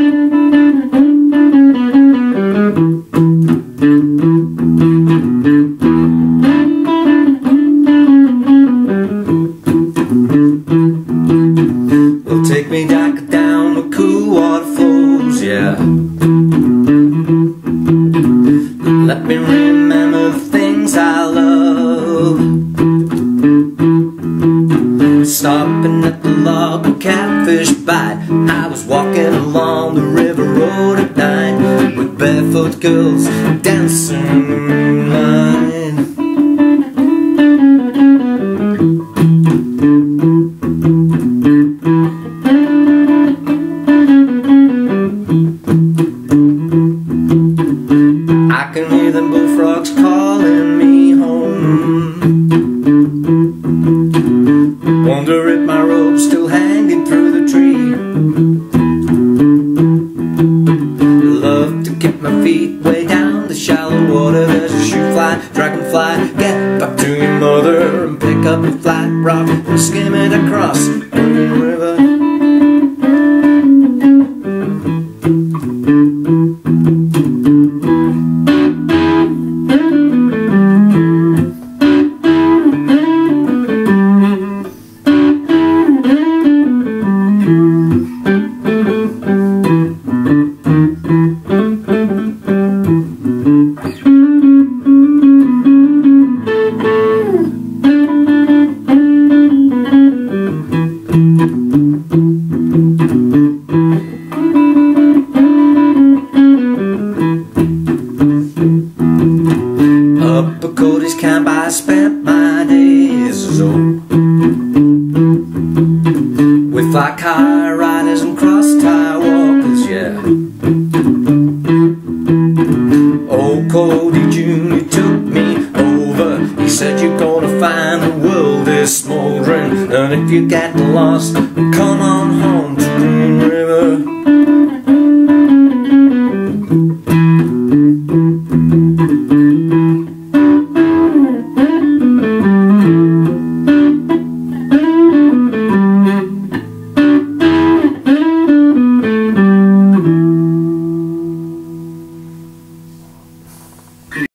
Well, take me back down the cool waterfalls, yeah. Let me remember the things I love. Stopping at the log of catfish bite. I was walking along the river road at night with barefoot girls dancing in the moonlight. I can hear them bullfrogs calling me home. Wonder if my rope's still hanging through the tree. Love to get my feet way down the shallow water. There's a shoe fly, dragonfly. Get back to your mother and pick up a flat rock and skim it across the river. Up a Cody's camp I spent my days with fly car riders and cross tie walkers, yeah. Old Cody Jr. took me over. He said you're gonna find the world is smoldering, and if you get lost, come on home to Green River.